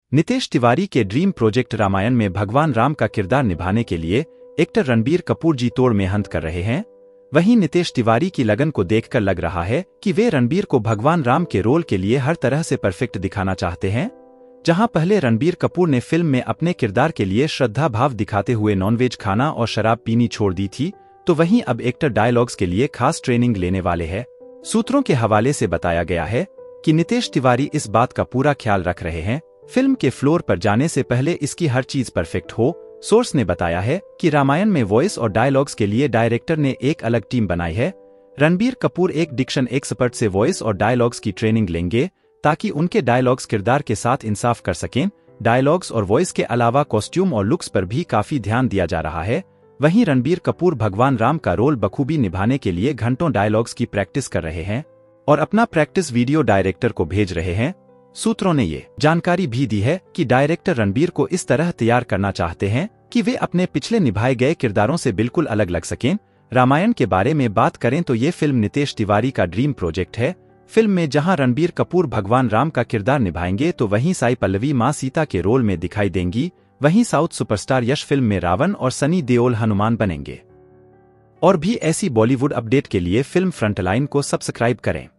नितेश तिवारी के dream project Ramayan में भगवान राम का किरदार निभाने के लिए एक्टर रणबीर कपूर जी तोड़ मेहनत कर रहे हैं। वहीं नितेश तिवारी की लगन को देखकर लग रहा है कि वे रणबीर को भगवान राम के रोल के लिए हर तरह से परफेक्ट दिखाना चाहते हैं। जहां पहले रणबीर कपूर ने फिल्म में अपने किरदार के लिए श्रद्धा भाव दिखाते हुए नॉनवेज खाना और शराब पीनी छोड़ दी थी, तो वहीं अब एक्टर डायलॉग्स के लिए खास ट्रेनिंग लेने वाले हैं। सूत्रों के हवाले से बताया गया है कि नितेश तिवारी इस बात का पूरा ख्याल रख रहे हैं फिल्म के फ्लोर पर जाने से पहले इसकी हर चीज परफेक्ट हो। सोर्स ने बताया है कि रामायण में वॉइस और डायलॉग्स के लिए डायरेक्टर ने एक अलग टीम बनाई है। रणबीर कपूर एक डिक्शन एक्सपर्ट से वॉइस और डायलॉग्स की ट्रेनिंग लेंगे ताकि उनके डायलॉग्स किरदार के साथ इंसाफ कर सकें। डायलॉग्स और वॉइस के अलावा कॉस्ट्यूम और लुक्स पर भी काफी ध्यान दिया जा रहा है। वहीं रणबीर कपूर भगवान राम का रोल बखूबी निभाने के लिए घंटों डायलॉग्स की प्रैक्टिस कर रहे हैं और अपना प्रैक्टिस वीडियो डायरेक्टर को भेज रहे हैं। सूत्रों ने ये जानकारी भी दी है कि डायरेक्टर रणबीर को इस तरह तैयार करना चाहते हैं कि वे अपने पिछले निभाए गए किरदारों से बिल्कुल अलग लग सकें। रामायण के बारे में बात करें तो ये फिल्म नितेश तिवारी का ड्रीम प्रोजेक्ट है। फिल्म में जहां रणबीर कपूर भगवान राम का किरदार निभाएंगे तो वहीं साई पल्लवी मां सीता के रोल में दिखाई देंगी। वहीं साउथ सुपरस्टार यश फिल्म में रावण और सनी देओल हनुमान बनेंगे। और भी ऐसी बॉलीवुड अपडेट के लिए फिल्म फ्रंटलाइन को सब्सक्राइब करें।